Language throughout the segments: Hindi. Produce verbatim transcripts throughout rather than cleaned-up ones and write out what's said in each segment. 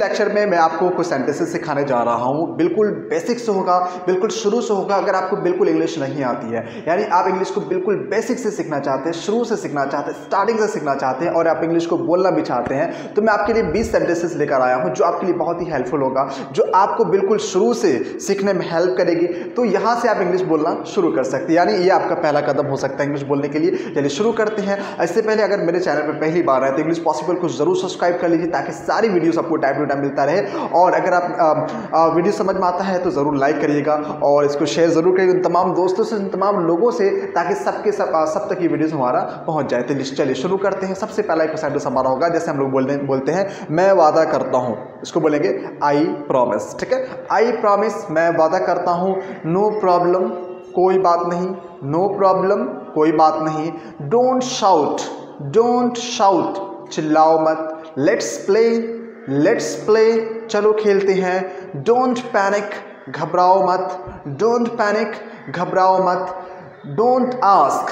लेक्चर में मैं आपको कुछ सेंटेंसेस सिखाने जा रहा हूँ। बिल्कुल बेसिक से होगा, बिल्कुल शुरू से होगा। अगर आपको बिल्कुल इंग्लिश नहीं आती है, यानी आप इंग्लिश को बिल्कुल बेसिक से सीखना चाहते हैं, शुरू से सीखना चाहते हैं, स्टार्टिंग से सीखना चाहते हैं और आप इंग्लिश को बोलना भी चाहते हैं, तो मैं आपके लिए बीस सेंटेंसेस लेकर आया हूँ जो आपके लिए बहुत ही हेल्पफुल होगा, जो आपको बिल्कुल शुरू से सीखने में हेल्प करेगी। तो यहाँ से आप इंग्लिश बोलना शुरू कर सकते हैं, यानी ये आपका पहला कदम हो सकता है इंग्लिश बोलने के लिए। चलिए शुरू करते हैं। इससे पहले अगर मेरे चैनल पर पहली बार आए तो इंग्लिश पॉसिबल को जरूर सब्सक्राइब कर लीजिए ताकि सारी वीडियोस आपको टाइम टू टाइम मिलता रहे। और अगर आप आ, आ, वीडियो समझ में आता है तो ज़रूर लाइक करिएगा और इसको शेयर ज़रूर करिएगा उन तमाम दोस्तों से, उन तमाम लोगों से, ताकि सबके सब सब तक ये वीडियोस हमारा पहुंच जाए। तो चलिए शुरू करते हैं। सबसे पहला एक सेंटेंस हमारा होगा, जैसे हम लोग बोलते बोलते हैं मैं वादा करता हूँ, इसको बोलेंगे आई प्रॉमिस। ठीक है, आई प्रॉमिस, मैं वादा करता हूँ। नो प्रॉब्लम, कोई बात नहीं। नो प्रॉब्लम, कोई बात नहीं। डोंट शाउट, डोंट शाउट, चिल्लाओ मत। लेट्स प्ले, लेट्स प्ले, चलो खेलते हैं। डोंट पैनिक, घबराओ मत। डोंट पैनिक, घबराओ मत। डोंट आस्क,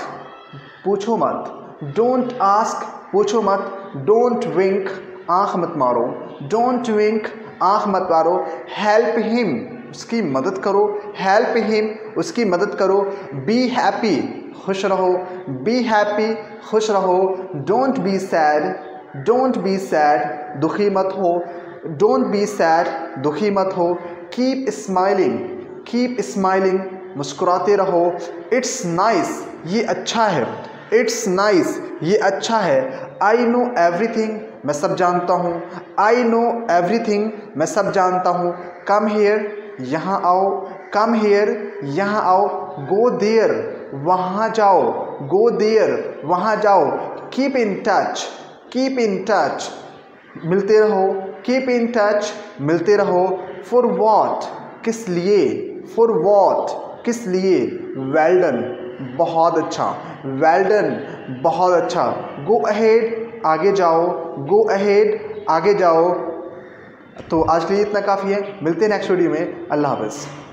पूछो मत। डोंट आस्क, पूछो मत। डोंट विंक, आंख मत मारो। डोंट विंक, आंख मत मारो। हेल्प हिम, उसकी मदद करो। हेल्प हिम, उसकी मदद करो। बी हैप्पी, खुश रहो। बी हैप्पी, खुश रहो। Don't be sad, don't be sad, दुखी मत हो। डोंट बी सैड, दुखी मत हो। कीप स्माइलिंग, कीप स्माइलिंग, मुस्कुराते रहो। इट्स नाइस, ये अच्छा है। इट्स नाइस, ये अच्छा है। आई नो एवरीथिंग, मैं सब जानता हूँ। आई नो एवरीथिंग, मैं सब जानता हूँ। कम हियर, यहाँ आओ। कम हियर, यहाँ आओ। गो देयर, वहाँ जाओ। गो देयर, वहाँ जाओ। Keep in touch, keep in touch, मिलते रहो। कीप इन टच, मिलते रहो। फॉर वॉट, किस लिए। फॉर वॉट, किस लिए। वेल डन, बहुत अच्छा। वेल डन, बहुत अच्छा। गो अहेड, आगे जाओ। गो अहेड, आगे जाओ। तो आज के लिए इतना काफ़ी है। मिलते हैं नेक्स्ट वीडियो में। अल्लाह हाफ़िज़।